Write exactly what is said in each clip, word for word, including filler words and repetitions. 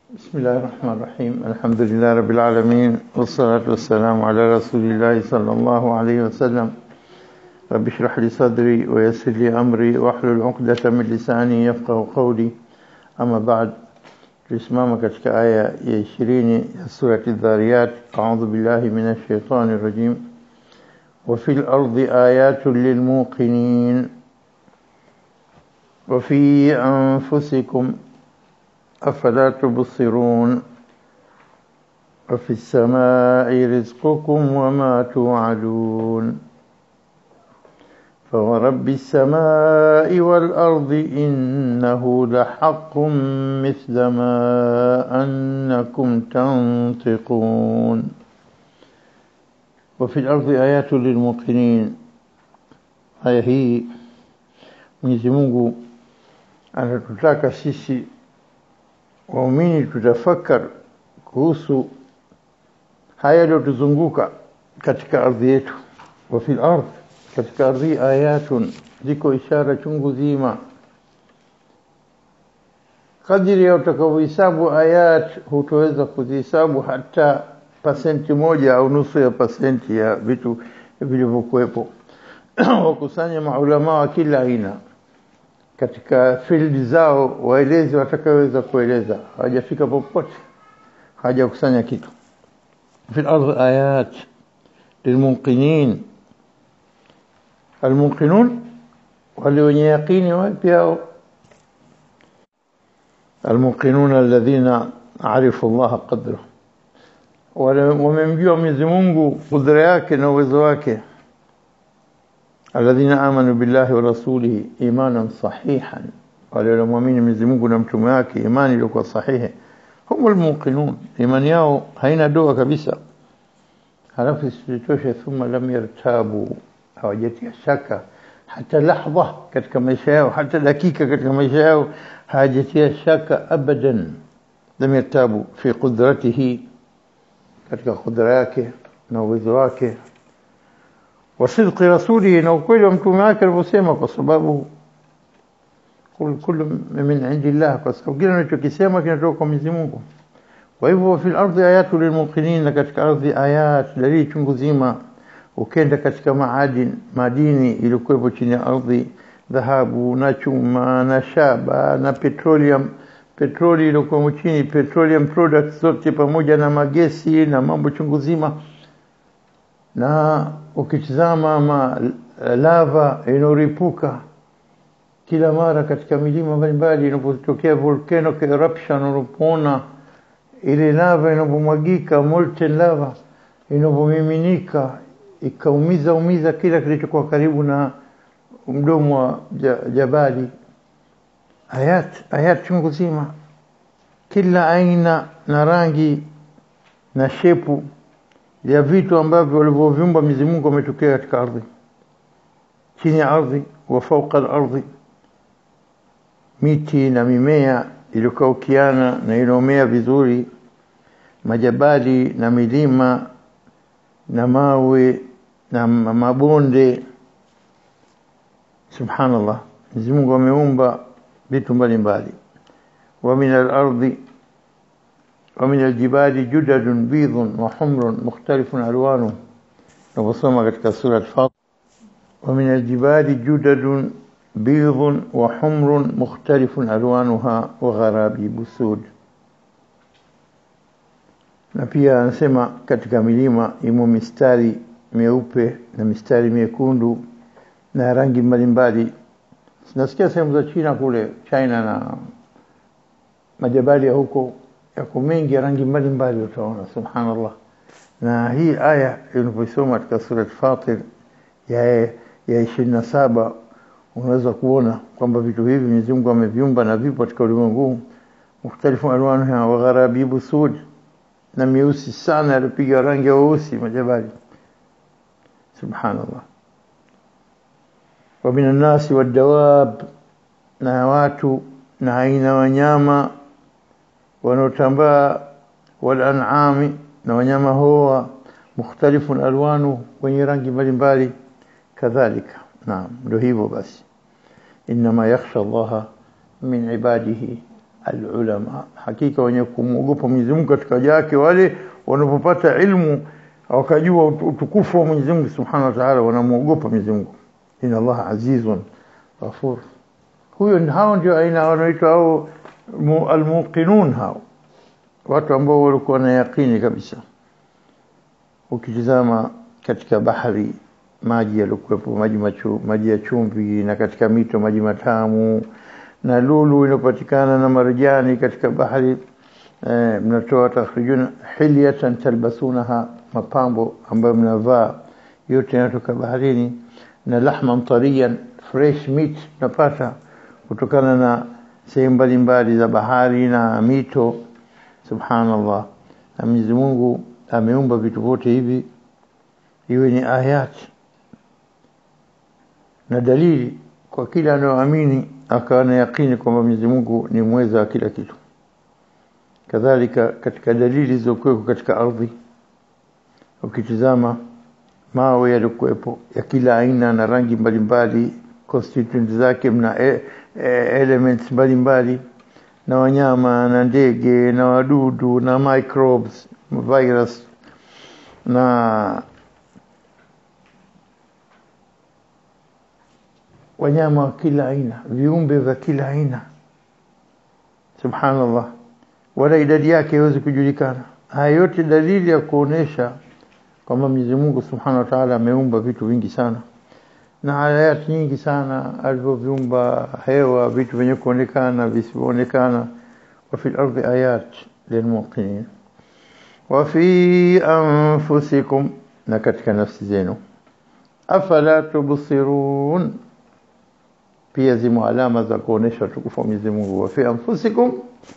بسم الله الرحمن الرحيم. الحمد لله رب العالمين، والصلاة والسلام على رسول الله صلى الله عليه وسلم. رب اشرح لي صدري ويسر لي أمري واحلل عقدة من لساني يفقه قولي. أما بعد، tulisimama katika aya ya ishirini ya surati Dhariyat. A'udhu billahi minash shaitani rajim. Wa fil ardi ayatun lil muqinin wa fi anfusikum أفلا تبصرون وفي السماء رزقكم وما توعدون فورب السماء والأرض إنه لحق مثل ما أنكم تنطقون وفي الأرض آيات للموقنين. هي هي Mwenyezi Mungu anatutaka sisi waumini tutafakar kuhusu haya yaliyotuzunguka katika ardhi yetu. Wa fil ardh, katika ardhi ayatun, ziko ishara chungu zima. Kadiri ya utakavyohesabu ayat, hutoweza kuzihesabu hata pasenti moja au nusu ya pasenti ya vitu vilivyokuwepo. Wakusanya maulama wa kila aina katika field zao, waelezi watakaweza kueleza, hawajafika popote, hawajakusanya kitu. Fil ardh ayat lilmunqinin. Almunqinun wale wenye yaqini wapi hao? Almunqinun alladhina arifu Allah qadra, wale wamemjua Mwenyezi Mungu kudra yake na uwezo wake. الذين آمنوا بالله ورسوله إيمانا صحيحا، wale muamini Mwenyezi Mungu na mtume wake imani iliyokuwa sahihi, humul muqinun, imani yao haina doa kabisa. Halafu isitoshe, thumma lam yartabu, hawajatia shaka hata lahdha katika maisha yao, hata dakika katika maisha yao hawajatia shaka abadan. Lam yartabu fi qudratihi, katika qudra yake na uwezo wake, وصدق رسوله na ukweli wa mtume wake alivyosema, kwa sababu kullu min indillah, kwa sababu kile anachokisema kinatoka kwa Mwenyezi Mungu. Kwa hivyo fil ardi ayatu lilmuqinin, na katika ardhi ayat, dalili chungu zima. Ukenda katika maadini madini iliyokuwepo chini ya ardhi, dhahabu na chuma na shaba na petroleum, petroli iliyokuwa chini, petroleum products zote pamoja na magesi na mambo chungu zima. Na ukitizama ma lava inoripuka kila mara katika milima mbalimbali, inapotokea volcano eruption, unapoona ile lava inapomwagika, molten lava inapomiminika ikaumiza umiza kila kilichokuwa karibu na mdomo wa jabali. Ayat ayat chungu zima, kila aina na rangi na shepu ya vitu ambavyo walivyoviumba Mwenyezi Mungu wametokea katika ardhi, chini ya ardhi, wa fawqa al-ardhi, miti na mimea iliyokaukiana na inaomea vizuri, majabali na milima na mawe na mabonde. Subhanallah, Mwenyezi Mungu ameumba vitu mbalimbali. Wa min al-ardhi ومن الجبال جدد بيض وحمر مختلف ألوانه. نبصمها katika سورة فاطر. ومن الجبال جدد بيض وحمر مختلف ألوانها وغرابيب سود. Na pia anasema katika milima imo mistari meupe na mistari mekundu na rangi mbalimbali. Nasikia sehemu za China kule, China na majabali ya huko yako mengi ya rangi mbalimbali utaona. Subhanallah. Na hii aya inaposoma katika sura Fatir ya ya ishirini na saba, unaweza kuona kwamba vitu hivi Mwenyezi Mungu ameviumba na vipo katika ulimwengu. Mukhtalifu alwanuha wa gharabibu sud, na mieusi sana alipiga rangi ya weusi majabali. Subhanallah. Wa minan nasi wad dawab, na watu na aina wanyama wanaotambaa, wal an'ami, na wanyama hoa, mukhtalifun alwanu, wenye rangi mbalimbali kadhalika. Naam, ndio hivyo basi. Inma yakhsha Allah min ibadihi alulama, hakika wenye kumwogopa Mwenyezi Mungu katika waja wake wale wanapopata ilmu wakajua utukufu wa Mwenyezi Mungu Subhanahu wa Ta'ala, wanamwogopa Mwenyezi Mungu. Inna Allah azizun ghafur. Huyo hao ndio aina wanaitwa hao almuqinun, hao watu ambao walikuwa na yaqini kabisa. Ukitizama katika bahari maji yalikuwepo, maji machu, maji ya chumvi, na katika mito maji matamu, na lulu inopatikana na marjani katika bahari. Eh, mnatoa takhrijuna hilyatan talbasunaha, mapambo ambayo mnavaa, yote yanatoka baharini. Na lahman tariyan, fresh meat napata kutokana na sehemu mbalimbali za bahari na mito. Subhanallah. Na Mwenyezi Mungu ameumba vitu vyote hivi iwe ni ayat na dalili kwa kila anayeamini akawa na yakini kwamba Mwenyezi Mungu ni mweza wa kila kitu. Kadhalika katika dalili zilizokuwa katika ardhi, ukitizama mawe yalikuwepo ya kila aina na rangi mbalimbali, constituent zake, mna e, e, elements mbalimbali, na wanyama na ndege na wadudu na microbes, virus na wanyama wa kila aina, viumbe vya kila aina. Subhanallah, wala idadi yake haiwezi kujulikana. Haya yote dalili ya kuonesha kwamba Mwenyezi Mungu Subhanahu wa Ta'ala ameumba vitu vingi sana, na ayat nyingi sana alivyoviumba, hewa, vitu vyenye kuonekana, visivyoonekana. Wa fil ardi ayat lilmuqinin wa fi anfusikum, na katika nafsi zenu. Afala tubsirun, pia zimo alama za kuonesha utukufu wa Mwenyezi Mungu. Wa fi anfusikum,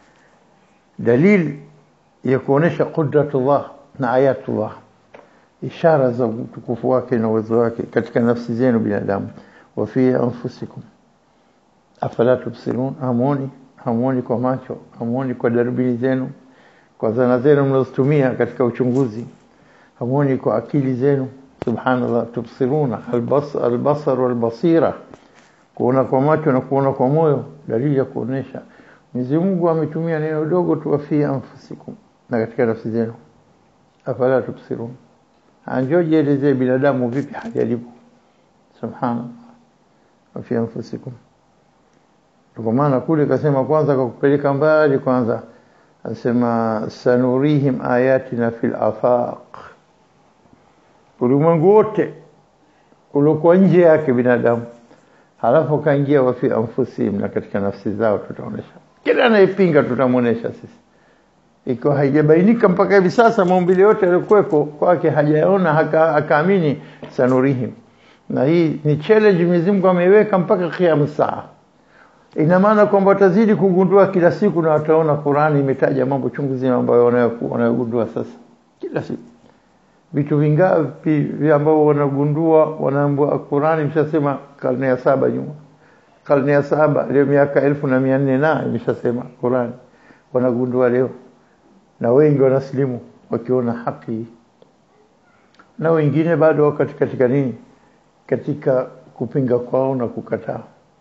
dalili ya kuonesha qudratullah na ayatullah, ishara za utukufu wake na uwezo wake katika nafsi zenu binadamu. Wa fi anfusikum afala tubsirun, hamuoni, hamuoni kwa macho, hamuoni kwa darubini zenu, kwa zana zenu mnazotumia katika uchunguzi, hamuoni kwa akili zenu. Subhanallah. Tubsiruna, albasar albasar walbasira, kuona kwa macho na kuona kwa moyo, dalili ya kuonesha Mwenyezi Mungu ametumia neno dogo tu, fi anfusikum, na katika nafsi zenu. Afala tubsirun, anjoje eleze binadamu vipi hajalibu. Subhanallah. Wa fi anfusikum, kwa maana kule kasema kwanza kwa kupeleka mbali, kwanza asema sanurihim ayatina fil afaq, ulimwengu wote uliokuwa nje yake binadamu. Halafu kaingia wa fi anfusihim, na katika nafsi zao tutaonesha. Kila anayepinga tutamuonesha sisi. Iko haijabainika mpaka hivi sasa maumbile yote yalikuweko kwake hajaona, akaamini sanurihim. Na hii ni challenge Mwenyezi Mungu ameiweka mpaka kiyama saa. Ina maana kwamba watazidi kugundua kila siku, na wataona Qur'ani imetaja mambo chungu zima ambayo wanayogundua sasa kila siku. Vitu vingapi ambao wanagundua, wanaambiwa Qur'ani imeshasema karne ya saba nyuma. Karne ya saba leo miaka elfu na mia nne na imeshasema Qur'ani, wanagundua leo, na wengi wanaslimu wakiona haki, na wengine bado wako katika nini, katika kupinga kwao na kukataa.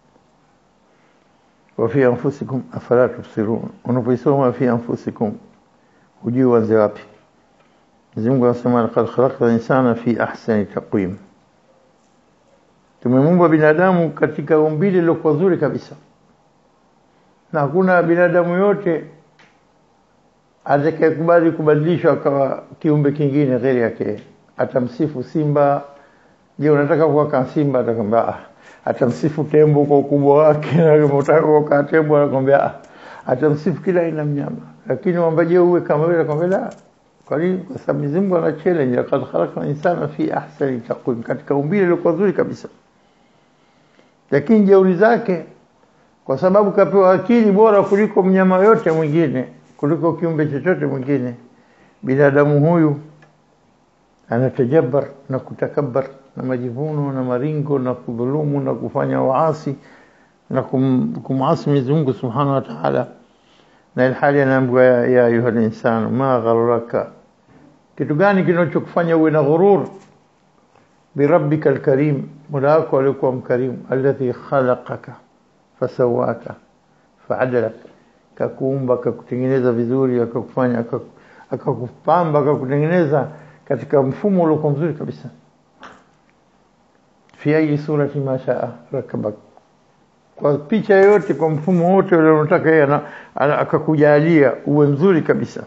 Wa fi anfusikum afala tubsirun, unaposoma fi anfusikum hujui wazi wapi. Mwenyezi Mungu anasema laqad khalaqna insana fi ahsani taqwim, tumemuumba binadamu katika umbile lilokuwa zuri kabisa, na hakuna binadamu yote atakayekubali kubadilishwa akawa kiumbe kingine ghairi yake. Atamsifu simba, je, unataka kuwa kama simba? Atakwambia ah. Atamsifu tembo kwa ukubwa wake, na unataka kuwa kama tembo? Atakwambia ah. Atamsifu kila aina mnyama, lakini mwamba je uwe kama yule? Atakwambia la. Kwa nini? Kwa sababu Mwenyezi Mungu ana challenge, laqad khalaqna insana fi ahsani taqwim, katika umbile lilokuwa zuri kabisa. Lakini jeuri zake, kwa sababu kapewa akili bora kuliko mnyama yote mwingine, kuliko kiumbe chochote mwingine, binadamu huyu anatajabar na kutakabbar na majivuno na maringo na kudhulumu na kufanya waasi na kum, kumasi Mwenyezi Mungu Subhanahu wa Ta'ala. Na ilhali anaambiwa ya ayuha insanu ma gharraka, kitu gani kinachokufanya uwe na ghurur birabbika alkarim, mola wako aliyekuwa mkarimu, alladhi khalaqaka fasawaka fa'adalak, akakuumba, akakutengeneza vizuri, akakufanya akakupamba, akakutengeneza katika mfumo uliokuwa mzuri kabisa. Fi ayi surati ma shaa rakabak, kwa picha yote, kwa mfumo wote ule unataka yeye, akakujalia uwe mzuri kabisa.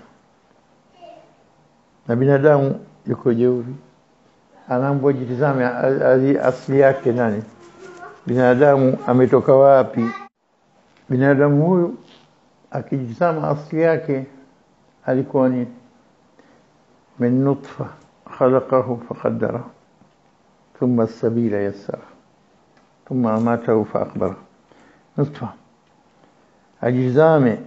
Na binadamu yuko jeuri, anaambiwa jitizame asili yake nani, binadamu ametoka wapi. Binadamu huyu akijitazama asili yake alikuwa ni min nutfa khalaqahu faqaddara thumma as-sabila yassara thumma amatahu faaqbara. Nutfa, ajizame.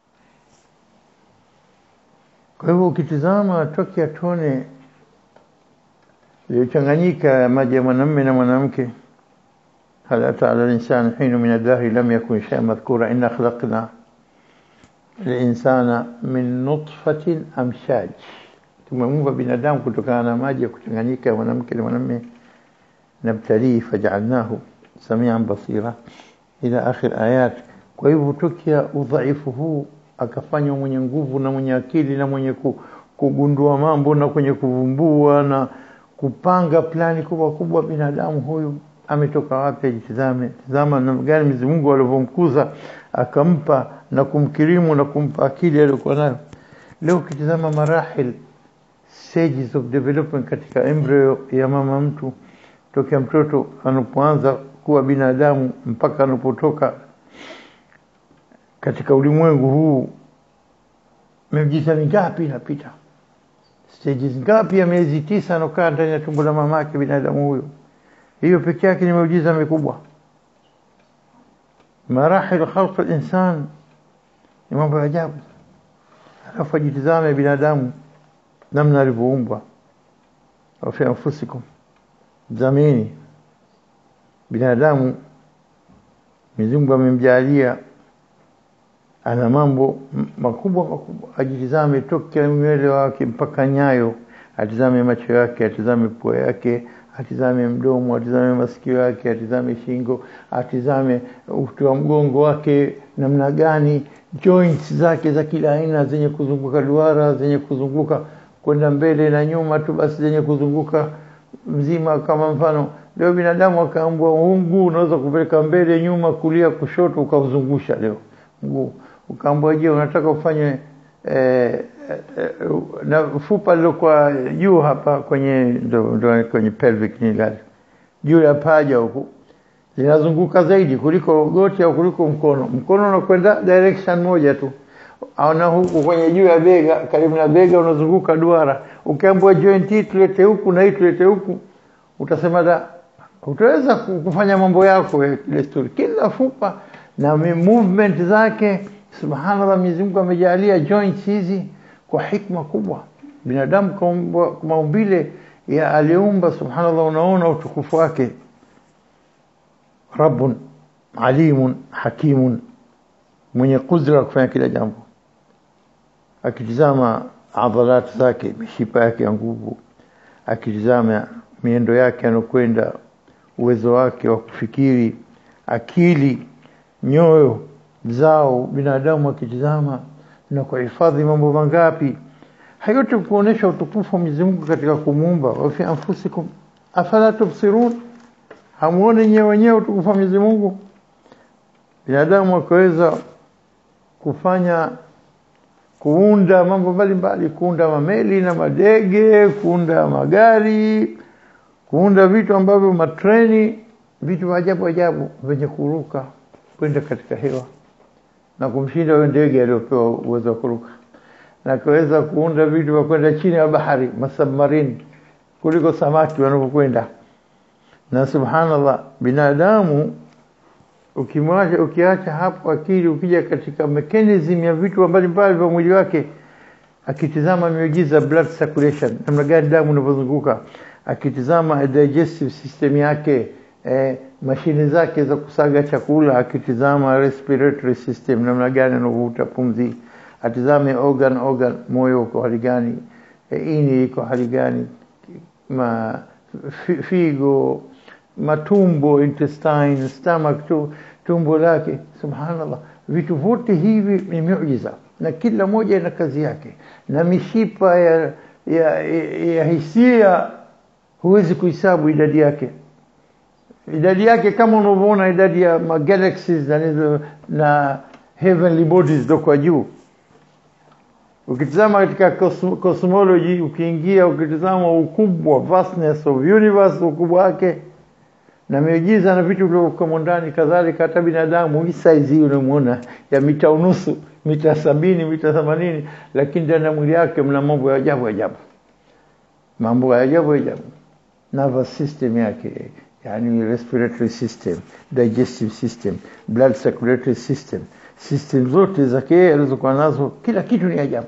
Kwa hivyo ukitizama tokea tone iliyochanganyika maji ya mwanamume na mwanamke, hal ata ala al-insani hinu min ad-dahri lam yakun shay'an madhkura inna khalaqna al-insana min nutfatin amshaj, tumemuumba binadamu kutokana na maji ya kuchanganyika ya mwanamke na mwanamume. Nabtali faj'alnahu samian basira ila akhir ayat. Kwa hivyo tokea udhaifu huu akafanywa mwenye nguvu na mwenye akili na mwenye kugundua mambo na kwenye kuvumbua na kupanga plani kubwa kubwa. Binadamu huyu ametoka wapi? Ajitazame, tazama namna gani Mwenyezi Mungu alivyomkuza, akampa na kumkirimu na kumpa akili aliyokuwa nayo. Leo ukitazama marahil, stages of development katika embryo ya mama mtu, tokea mtoto anapoanza kuwa binadamu mpaka anapotoka katika ulimwengu huu, miezi mingapi inapita? Stages ngapi ya miezi tisa anakaa ndani ya tumbo la mamake binadamu huyo? Hiyo pekee yake ni muujiza mkubwa. Marahil khalq al-insan ni mambo ya ajabu. Alafu jitazame binadamu namna alivyoumbwa. Wafi anfusikum, zamini binadamu Mwenyezi Mungu amemjalia ana mambo makubwa makubwa. Ajitazame tokea nywele wake mpaka nyayo, atizame macho yake, atizame pua yake, atizame mdomo, atizame masikio yake, atizame shingo, atizame uti wa mgongo wake namna gani, joints zake za kila aina zenye kuzunguka duara, zenye kuzunguka kwenda mbele na nyuma tu basi, zenye kuzunguka mzima. Kama mfano leo binadamu akaambwa mguu unaweza kupeleka mbele, nyuma, kulia, kushoto, ukauzungusha leo mguu. Ukaambwa je, unataka ufanye eh, eh, na fupa lilokuwa juu hapa kwenye ndo, ndo kwenye pelvic ni gani, juu ya paja huko linazunguka zaidi kuliko goti au kuliko mkono. Mkono unakwenda direction moja tu, au na huku kwenye juu ya bega, karibu na bega unazunguka duara. Ukiambwa joint hii tulete huku na hii tulete huku, utasema da, utaweza kufanya mambo yako ya desturi. Kila fupa na movement zake, subhanallah, Mwenyezi Mungu amejalia joints hizi kwa hikma kubwa. Binadamu kwa maumbile ya aliumba, subhanallah, unaona utukufu wake. Rabbun alimun hakimun, mwenye kudra kufanya kila jambo. Akitizama adhalat zake, mishipa yake ya nguvu, akitizama miendo yake anakwenda, uwezo wake wa kufikiri, akili, nyoyo zao binadamu akitizama na kuhifadhi mambo mangapi. Hayote kuonesha utukufu wa Mwenyezi Mungu katika kumuumba. Wa fi anfusikum afala tubsirun, hamuone nyewe wenyewe utukufu wa Mwenyezi Mungu? Binadamu akaweza kufanya kuunda mambo mbalimbali, kuunda mameli na madege, kuunda magari, kuunda vitu ambavyo matreni, vitu ajabu ajabu vyenye kuruka kwenda katika hewa na kumshinda yule ndege aliyopewa uwezo wa kuruka, na kuweza kuunda vitu vya kwenda chini ya bahari, masubmarine, kuliko samaki wanapokwenda. Na subhanallah, binadamu ukimwacha ukiacha hapo akili, ukija katika mechanism ya vitu mbalimbali vya mwili wake, akitizama miujiza blood circulation, namna gani damu inavyozunguka, akitizama digestive system yake, eh, mashine zake za kusaga chakula, akitizama respiratory system, namna gani anavuta pumzi, atizame organ organ, moyo uko hali gani, eh, ini iko hali gani, ma figo, matumbo, intestine, stomach tu, tumbo lake. Subhanallah, vitu vyote hivi ni miujiza, na kila moja ina kazi yake, na mishipa ya, ya, ya, ya hisia huwezi kuhesabu idadi yake. Idadi yake kama unavyoona idadi ya galaxies na, na heavenly bodies do kwa juu. Ukitazama katika cosmology, ukiingia ukitazama ukubwa, vastness of universe, ukubwa wake na miujiza na vitu vilivyo ndani, kadhalika hata binadamu hii size hii unamuona ya mita unusu, mita sabini, mita themanini, lakini ndani ya mwili yake mna mambo ya ajabu ajabu. Mambo ya ajabu ajabu. Nervous system yake, yani respiratory system, digestive system, blood circulatory system, system zote zake alizokuwa nazo, kila kitu ni ajabu.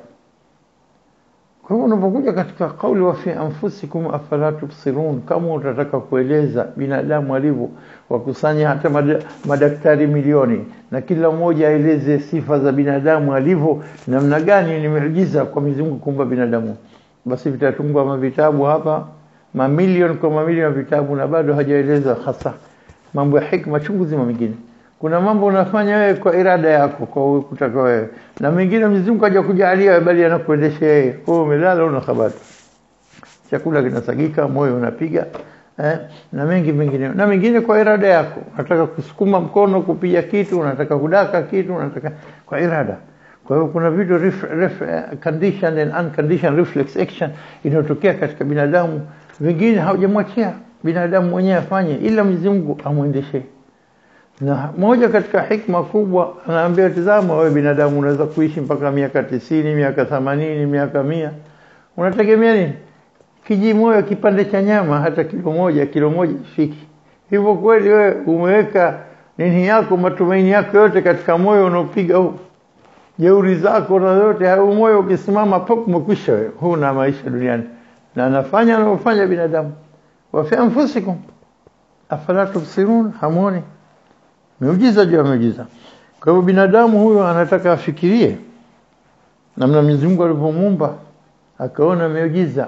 Kwa hiyo unapokuja katika kauli wa fi anfusikum afala tubsirun, kama utataka kueleza binadamu alivyo, wakusanya hata madaktari milioni na kila mmoja aeleze sifa za binadamu alivyo, namna gani ni miujiza kwa Mwenyezi Mungu kuumba binadamu, basi vitatungwa mavitabu hapa, mamilioni kwa mamilioni ya vitabu, na bado hajaeleza hasa mambo ya hikma chungu zima. Mengine kuna mambo unafanya wewe kwa irada yako, kwa kutaka wewe, na mengine Mwenyezi Mungu haja kujalia bali anakuendesha yeye. Wewe umelala una habari, chakula kinasagika, moyo unapiga, eh, na mengi mengine, na mengine kwa irada yako. Unataka kusukuma mkono kupiga kitu, unataka kudaka kitu, unataka kwa irada. Kwa hiyo kuna vitu ref, ref, uh, conditioned and unconditioned reflex action inayotokea katika binadamu, vingine haujamwachia binadamu mwenyewe afanye, ila Mwenyezi Mungu amuendeshe. Na moja katika hikma kubwa anaambia, tazama wewe binadamu unaweza kuishi mpaka miaka tisini, miaka themanini, miaka mia. Unategemea nini? Kiji moyo kipande cha nyama, hata kilo moja, kilo moja ifiki. Hivyo kweli wewe umeweka nini yako, matumaini yako yote katika moyo unaopiga huu? Jeuri zako na yote hayo, moyo ukisimama pop umekwisha wewe, huna maisha duniani. Na anafanya anayofanya binadamu. Wa fi anfusikum afala tubsirun, hamoni miujiza juu ya miujiza. Kwa hivyo binadamu huyo anataka afikirie namna Mwenyezi Mungu alivyomuumba, akaona miujiza,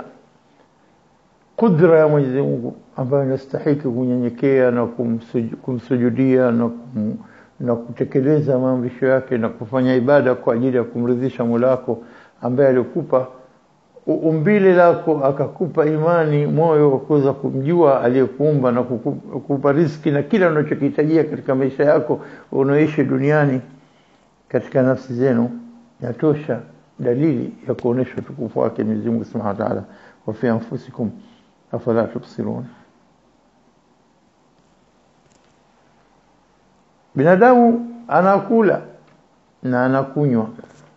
kudra ya Mwenyezi Mungu ambayo inastahili kunyenyekea na kumsuju, kumsujudia na kum, na kutekeleza maamrisho yake na kufanya ibada kwa ajili ya kumridhisha Mola wako ambaye alikupa umbile lako, akakupa imani, moyo wa kuweza kumjua aliyekuumba na kukupa riziki na kila unachokihitajia katika maisha yako unaoishi duniani. Katika nafsi zenu yatosha dalili ya kuonesha utukufu wake Mwenyezi Mungu Subhanahu wa Ta'ala. Wa fi anfusikum afala tubsirun. Binadamu anakula na anakunywa,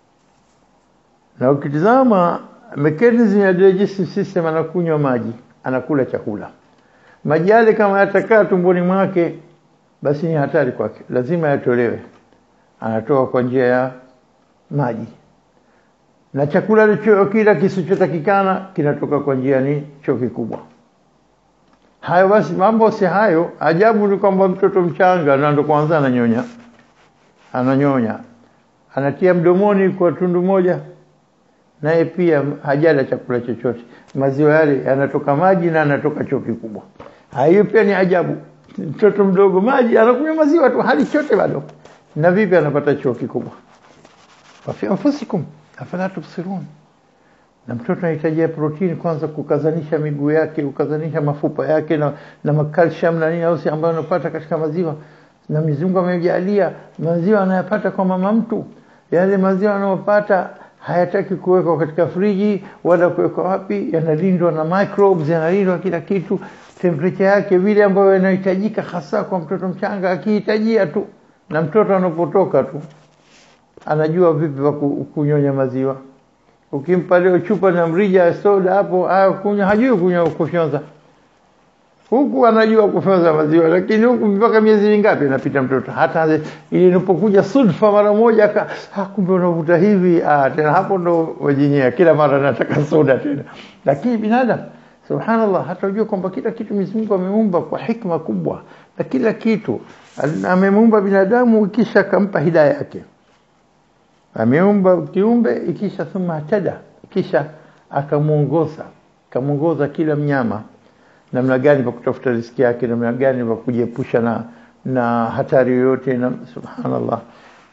na ukitizama mechanism ya digestive system, anakunywa maji, anakula chakula. Maji yale kama yatakaa tumboni mwake, basi ni hatari kwake, lazima yatolewe. Anatoa kwa njia ya maji, na chakula licho kila kisichotakikana kinatoka kwa njia ni choo kikubwa. Hayo basi mambo si hayo. Ajabu ni kwamba mtoto mchanga na ndo kwanza ananyonya, ananyonya, anatia mdomoni kwa tundu moja, naye pia hajala chakula chochote. Maziwa yale yanatoka maji na yanatoka choo kikubwa. Hayo pia ni ajabu. Mtoto mdogo maji anakunywa maziwa tu, hali chote bado, na vipi anapata choo kikubwa? Wa fi anfusikum afala tubsirun. Na mtoto anahitaji protein kwanza kukazanisha miguu yake, kukazanisha mafupa yake, na na calcium na nini ausi ambayo anapata katika maziwa. Na Mwenyezi Mungu amejalia maziwa anayapata kwa mama mtu. Yale maziwa anayopata hayataki kuwekwa katika friji wala kuwekwa wapi, yanalindwa na microbes, yanalindwa kila kitu, temperature yake vile ambayo inahitajika hasa kwa mtoto mchanga, akihitajia tu. Na mtoto anapotoka tu anajua vipi wa kunyonya maziwa. Ukimpa leo chupa na mrija ya soda hapo, ah kunywa, hajui kunywa kufyonza. Huku anajua kufyonza maziwa, lakini huku mpaka miezi mingapi inapita mtoto, hata ile inapokuja sudfa mara moja aka ah, kumbe unavuta hivi, ah tena hapo ndo wajinyea kila mara nataka soda tena. Lakini binadamu subhanallah hatajua kwamba kila kitu Mwenyezi Mungu ameumba kwa hikma kubwa, na kila kitu amemuumba binadamu kisha akampa hidayah yake. Ameumba kiumbe ikisha thumma tada, kisha akamuongoza, akamuongoza kila mnyama namna gani pa kutafuta riziki yake, namna gani pa kujiepusha na na hatari yoyote. Na subhanallah,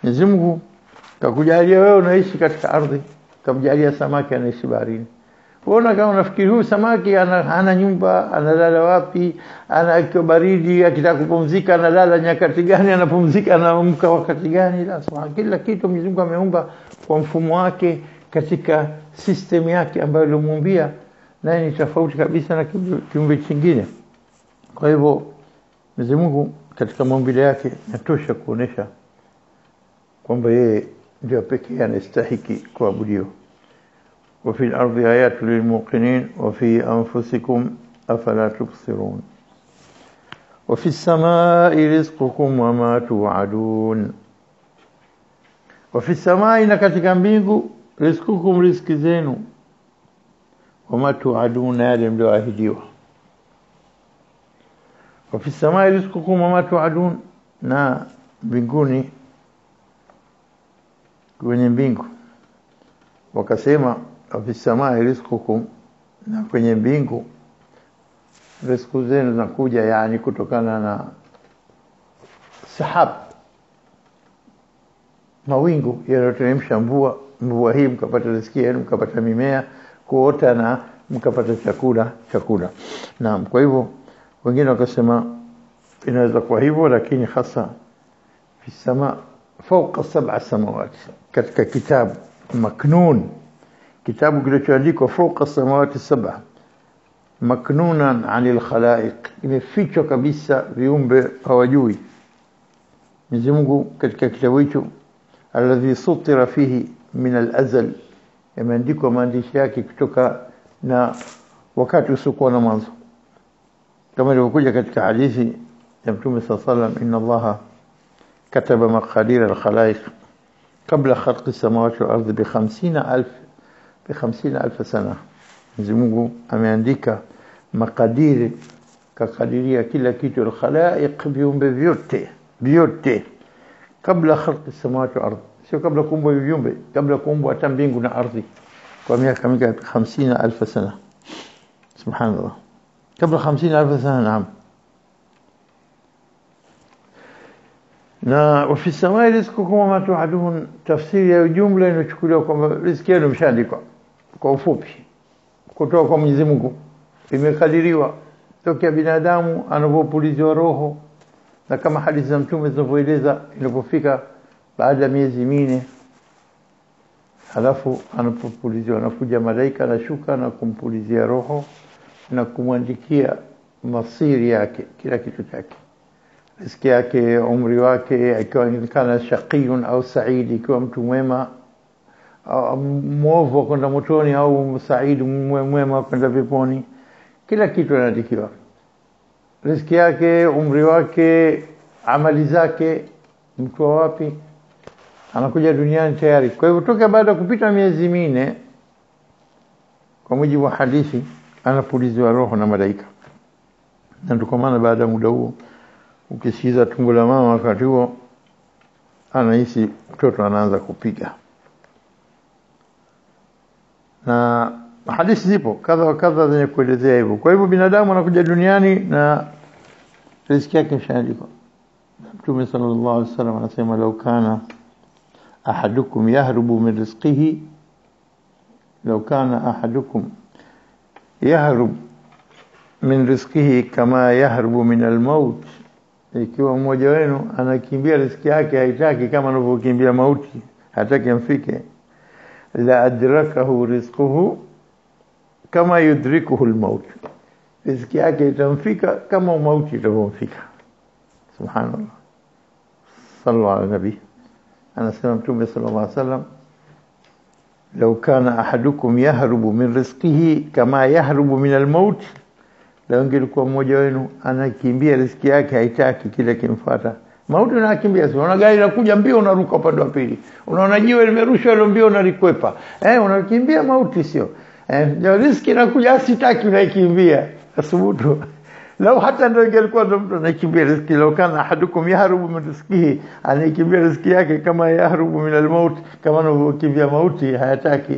Mwenyezi Mungu kakujalia wewe unaishi katika ardhi, kamjalia samaki anaishi baharini. Unaona kama unafikiri huyu samaki ana, ana nyumba, analala wapi, ana baridi, akitaka kupumzika analala nyakati gani, anapumzika anaamka wakati gani? La, subhana, kila kitu Mwenyezi Mungu ameumba kwa mfumo wake katika system yake ambayo alimuumbia, na ni tofauti kabisa na kiumbe kingine. Kwa hivyo Mwenyezi Mungu katika maumbile yake yatosha kuonesha kwamba yeye ndio pekee anastahili kuabudiwa. وفي الأرض آيات للموقنين وفي أنفسكم أفلا تبصرون وفي السماء رزقكم وما توعدون وفي السماء نكتك mbingu رزقكم رزق zenu وما توعدون yale mlioahidiwa. وفي السماء رزقكم وما توعدون, na mbinguni kwenye mbingu wakasema fi samai rizqukum, na kwenye mbingu riziki zenu zinakuja, yani kutokana na sahab, mawingu yanayoteremsha mvua. Mvua hii mkapata riziki yenu, mkapata mimea kuota na mkapata chakula chakula. Naam, kwa hivyo wengine wakasema inaweza kuwa hivyo, lakini hasa fi sama fawqa sab'a samawati, katika kitabu maknun, kitabu kilichoandikwa fawqa samawati sab'a maknunan 'anil khalaiq, imefichwa kabisa viumbe hawajui. Mwenyezi Mungu katika kitabu hicho alladhi sutira fihi min al-azal, imeandikwa maandishi yake kutoka na wakati usiokuwa na mwanzo, kama ilivyokuja katika hadithi ya Mtume sallallahu alayhi wasallam, inna Allaha kataba maqadir al-khalaiq qabla khalqi samawati wal ardi bi khamsina alf bi khamsina alf sana. Mwenyezi Mungu ameandika makadiri, kakadiria kila kitu, al-khalaiq, viumbe vyote vyote, kabla khalqi samawati wal ardi, sio kabla kuumbwa viumbe, kabla kuumbwa hata mbingu na ardhi, kwa miaka mingapi? khamsina alf sana. Subhanallah, kabla khamsina alf sana. Naam. na wafi samai rizqukum wama tu'adun, tafsiri ya jumla inachukuliwa kwamba riziki yenu imeshaandikwa. Kwa ufupi, kutoka kwa Mwenyezi Mungu imekadiriwa tokea binadamu anapopuliziwa roho, na kama hadithi za Mtume zinavyoeleza, inapofika baada ya miezi minne, halafu anapopuliziwa, anakuja malaika anashuka na kumpulizia roho na kumwandikia masiri yake, kila kitu chake, riziki yake, umri wake, ikiwa kana shaqiyun au saidi, ikiwa mtu mwema au mwovu kwenda motoni, au saidi mwema kwenda peponi, kila kitu anaandikiwa. Riziki yake, umri wake, amali zake, mtu wapi, anakuja duniani tayari. Kwa hivyo toka baada kupita miezi minne, kwa mujibu wa hadithi, anapuliziwa roho na malaika. Na ndio kwa maana baada muda huo, ukisikiza tumbo la mama wakati huo, anahisi mtoto anaanza kupiga. Na hadithi zipo kadha wa kadha zenye kuelezea hivyo. Kwa hivyo binadamu anakuja duniani na riziki yake imeshaandikwa. Mtume sallallahu alaihi wasallam anasema, law kana ahadukum yahrubu min rizqihi, law kana ahadukum yahrub min rizqihi kama yahrubu min al-maut, ikiwa mmoja wenu anakimbia riziki yake, haitaki kama anavyokimbia mauti, hataki amfike, la adrakahu rizquhu kama yudrikuhu al-maut, riziki yake itamfika kama mauti itamfika. Subhanallah. Sallallahu ala nabi. Anasema Mtume sallallahu alaihi wasallam, law kana ahadukum yahrubu min rizqihi kama yahrubu min al-maut, la ingelikuwa mmoja wenu anakimbia riziki yake, haitaki, kile kimfuata mauti, na akimbia. Unaona gari linakuja mbio, unaruka upande wa pili. Unaona jiwe limerushwa ile mbio, unalikwepa. Eh, unakimbia mauti, sio? Eh, ndio riziki inakuja, asitaki, unaikimbia. Asubutu. Lau hata ndio ingelikuwa mtu anakimbia riziki, law kana ahadukum yahrubu min rizqihi, anakimbia riziki yake kama yahrubu min al-maut, kama anavyokimbia mauti, hayataki,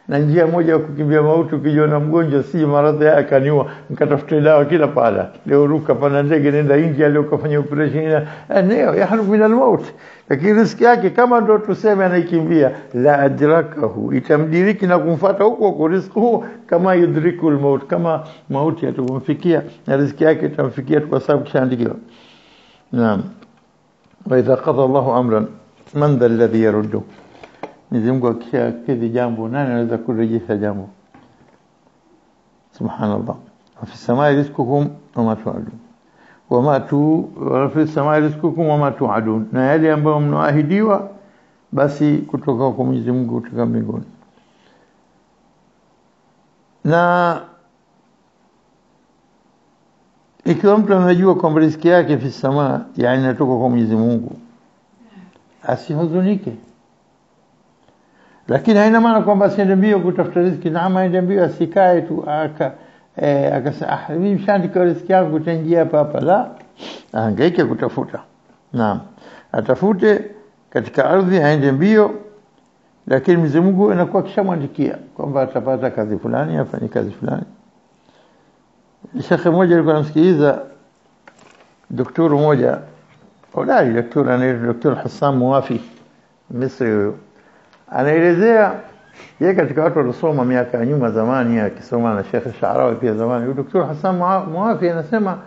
na njia moja ya kukimbia mauti ukijiona mgonjwa si maradhi haya kaniua nikatafuta dawa kila pala leo ruka pana ndege nenda India leo kafanya operation eneo yaharubu min almaut lakini riski yake kama ndo tuseme anaikimbia la adrakahu itamdiriki na kumfuata huko kwa riski huo kama yudriku almaut kama mauti yatamfikia na riski yake itamfikia kwa sababu kishaandikiwa. Naam. Wa idha qada Allahu amran man dha alladhi yaruddu Mwenyezi Mungu akikidhi jambo nani anaweza kurejesha jambo? Subhanallah. Wa fi samai rizqukum wa ma tu'adun. Wa ma tu wa fi samai rizqukum wa ma tu'adun. Na yale ambayo mnaahidiwa basi kutoka kwa Mwenyezi Mungu kutoka mbinguni. Na ikiwa mtu anajua kwamba riziki yake fi samaa yani inatoka kwa Mwenyezi Mungu asihuzunike. Lakini haina maana kwamba asiende mbio kutafuta riziki na ama aende mbio asikae tu aka eh, akasema ah mimi mshaandika riziki yangu utaingia hapa hapa la ahangaike kutafuta. Naam. Atafute katika ardhi aende mbio lakini Mwenyezi Mungu anakuwa kishamwandikia kwamba atapata kazi fulani afanye kazi fulani. Sheikh mmoja alikuwa anamsikiliza daktari mmoja hodari daktari anaitwa Daktari Hassan Muafi Misri huyo anaelezea yeye katika watu waliosoma miaka ya nyuma zamani akisoma na Sheikh Sharawi pia zamani. Daktari Hassan Muafi anasema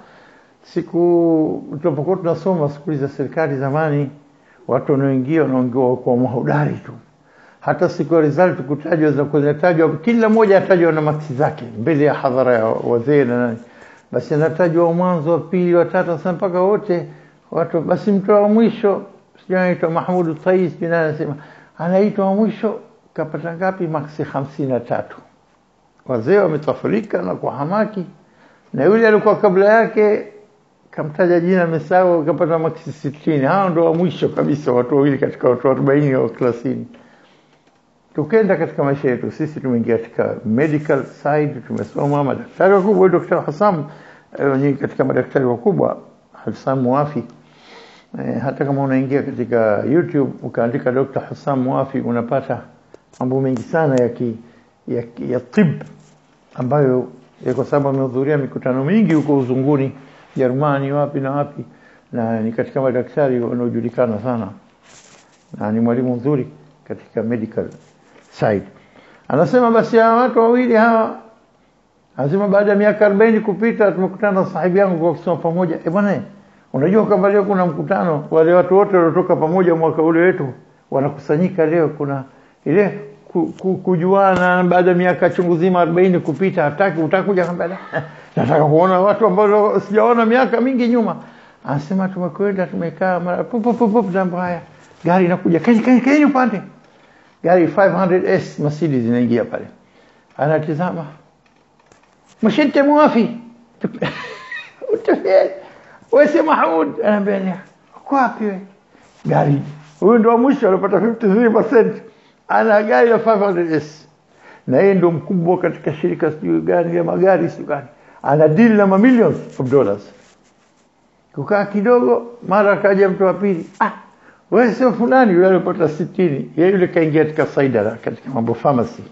siku tulipokuwa tunasoma siku za serikali zamani watu wanaoingia wanaongewa kwa mahodari tu. Hata siku ya result kutajwa za kutajwa kila mmoja atajwa na maksi zake mbele ya hadhara ya wazee na nani. Basi anatajwa mwanzo wa pili wa tatu sasa mpaka wote watu basi mtu wa mwisho sijaitwa Mahmud Tais bin anasema anaitwa wa mwisho kapata ngapi maksi hamsini na tatu. Wazee wametafurika na kwa hamaki na yule alikuwa kabla yake kamtaja jina mesao kapata maksi sitini. Hao ndio wa mwisho kabisa watu wawili katika watu arobaini au thelathini. Tukenda katika maisha yetu sisi tumeingia katika medical side tumesoma madaktari wakubwa Daktari Hassan ni katika madaktari wakubwa Hassan Muafi e, hata kama unaingia katika YouTube ukaandika Daktari Hassan Muafi unapata mambo mengi sana ya ki, ya, ya tib ambayo kwa sababu amehudhuria mikutano mingi huko uzunguni Jerumani wapi na wapi na ni katika madaktari wanaojulikana sana na ni mwalimu mzuri katika medical side. Anasema basi hawa watu wawili hawa anasema baada ya miaka arobaini kupita tumekutana na sahibi yangu kwa kusoma pamoja. Eh bwana unajua kwamba leo kuna mkutano wale watu wote waliotoka pamoja mwaka ule wetu wanakusanyika leo kuna ile ku, ku, kujuana baada ya miaka chungu zima arobaini kupita hataki utakuja kambala. Nataka kuona watu ambao sijaona miaka mingi nyuma. Anasema tumekwenda tumekaa mara pop pop pop jambo haya. Gari inakuja kani kani kani upande. Gari five hundred S Mercedes inaingia pale. Anatazama. Mshinte Muafi. Utafie. Wewe Mahmud anambia kwa wapi wewe? Gari. Huyo ndio mwisho alipata fifty-three percent. Ana gari ya five hundred S. Na yeye ndio mkubwa katika shirika sijui gani ya magari sijui gani. Ana deal na millions of dollars. Kukaa kidogo mara kaja mtu wa pili. Ah wewe sio fulani yule alipata sitini. Yeye yule kaingia katika Saidara katika mambo pharmacy.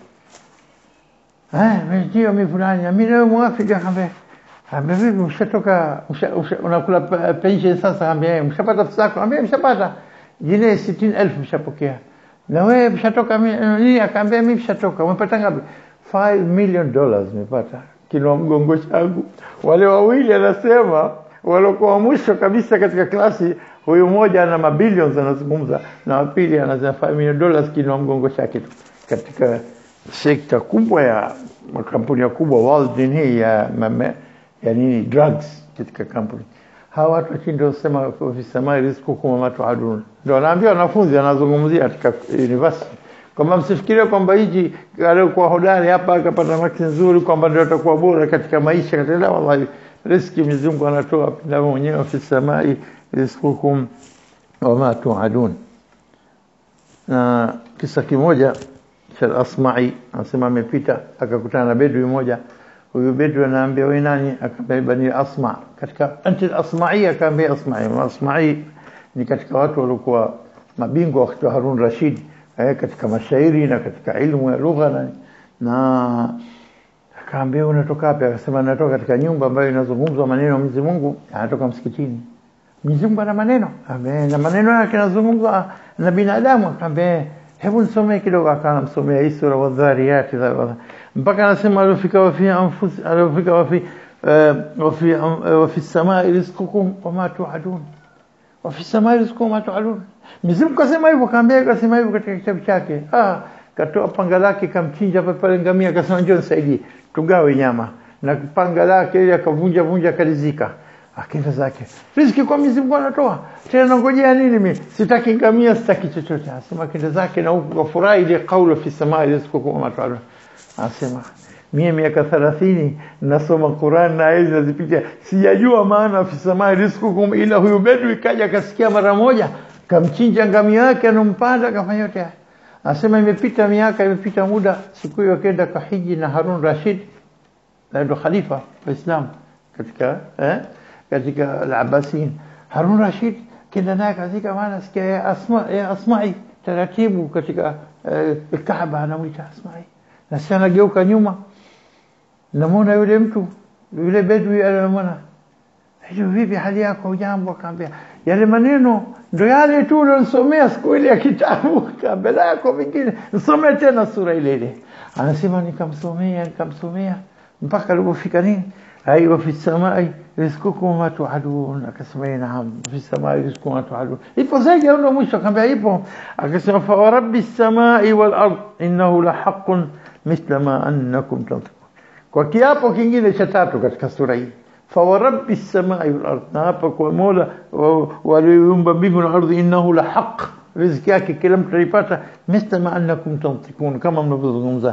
Eh, mimi mimi fulani na mimi leo Muafi akamwambia, "Ambe vipi mshatoka unakula pension sasa?" Ambia, "Mshapata pesa yako?" Ambia, "Mshapata." Jine sitini elfu mshapokea. Na wewe mshatoka nini? Akaambia, "Mimi mshatoka." Umepata ngapi? five million dollars nimepata. Kilo mgongo changu. Wale wawili anasema walikuwa mwisho kabisa katika klasi. Huyu mmoja ana mabilions anazungumza na wa pili anasema five million dollars kilo mgongo chake katika sekta kubwa ya makampuni makubwa world hii ya mame, ya nini drugs katika kampuni. Hawa watu ndio sema ofisa mai riziki kwa watu adun. Ndio anaambia wanafunzi anazungumzia katika university kwamba msifikirie kwamba hiji alikuwa hodari hapa akapata marks nzuri kwamba ndio atakuwa bora katika maisha katika wallahi riziki Mwenyezi Mungu anatoa na mwenyewe ofisa mai rizikukum wama tuadun. Na kisa kimoja cha Asma'i anasema amepita akakutana na bedwi mmoja. Huyu bedwi anaambia wewe nani? Akamwambia ni Asma. Katika anti al-Asma'i akamwambia Asma'i. Asma'i ni katika watu walikuwa mabingwa wakati wa Harun Rashid eh, katika mashairi na katika ilmu ya lugha na na akaambia unatoka wapi? Akasema natoka katika nyumba ambayo inazungumzwa maneno ya Mwenyezi Mungu. Anatoka msikitini. Mwenyezi Mungu ana maneno, amen, na maneno yake yanazungumzwa na binadamu. Akaambia hebu nisomee kidogo. Akamsomea hii sura wadhariyati, mpaka anasema alifika wa fi anfus alifika wa fi wa fi wa fi samai rizqukum wa ma tu'adun, wa fi samai rizqukum wa ma tu'adun. Mwenyezi Mungu kasema hivyo, akaambia akasema hivyo katika kitabu chake. Ah, katoa panga lake kamchinja pale ngamia, akasema njoo nisaidie tugawe nyama, na panga lake ile akavunja vunja kalizika, akaenda zake. Riziki kwa Mwenyezi Mungu anatoa, tena ngojea nini mimi? Sitaki ngamia, sitaki chochote. Asema akaenda zake, na huko kafurahi ile kauli fi samai rizqukum wa ma tu'adun. Asema mimi miaka thelathini nasoma Qur'an na hizi nazipita, sijajua maana fi samai rizqukum, ila huyu bedwi kaja akasikia mara moja, kamchinja ngamia yake anompanda, akafanya yote. Asema imepita miaka, imepita muda, siku hiyo akaenda kahiji na Harun Rashid, na ndo khalifa wa Islam katika eh katika al-Abbasin. Harun Rashid kenda naye katika, maana sikia ya asma ya asma'i taratibu katika eh, Kaaba, anamuita Asma'i, na sana geuka nyuma, namuona yule mtu yule bedwi, anamwona hiyo, vipi hali yako, jambo? Akaambia yale maneno ndo yale tu uliosomea siku ile ya kitabu. Kabla yako vingine nisomee tena sura ile ile. Anasema nikamsomea nikamsomea mpaka alipofika nini, aiwa fi samai rizqukum ma tu'adun. Akasema naam, fi samai rizqukum ma tu'adun. Ipo zaidi ndo mwisho, akamwambia ipo. Akasema fa rabbis samai wal ard innahu la haqqun mithla ma annakum tantiqun. Kwa kiapo kingine cha tatu katika sura hii, فورب السماء والارض، نابك ومولا وليوم بهم الارض انه لحق، رزق yake kila mtu alipata, مثل ما انكم تنطقون، kama mnavyozungumza.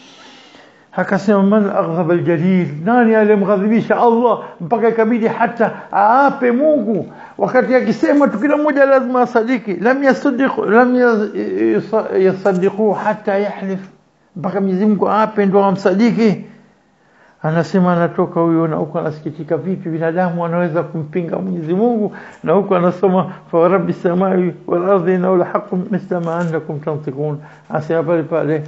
Akasema man aghdhab aljalil, nani alimghadhibisha Allah mpaka ikabidi hata aape Mungu, wakati akisema tu kila mmoja lazima asadiki. Lam yasaddiq lam yasaddiqu hatta yahlif, mpaka Mwenyezi Mungu aape ndio amsadiki. Anasema anatoka huyo, na huko anasikitika vipi binadamu anaweza kumpinga Mwenyezi Mungu, na huko anasoma fa rabbis samai wal ardi innahu lahaqqun mithla ma annakum tantiqun. Asema pale pale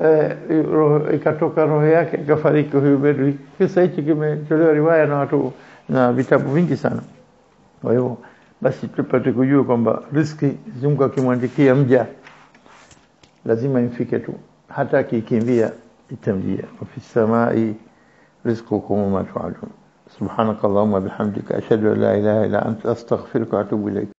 ikatoka roho yake, akafariki huyo bedwi. Kisa hichi kimetolewa riwaya na watu na vitabu vingi sana. Kwa hiyo basi tupate kujua kwamba riziki Mungu akimwandikia mja lazima imfike tu, hata akikimbia itamjia. Fi samai رزقكم وما توعدون. سبحانك اللهم وبحمدك أشهد أن لا إله إلا أنت أستغفرك وأتوب إليك.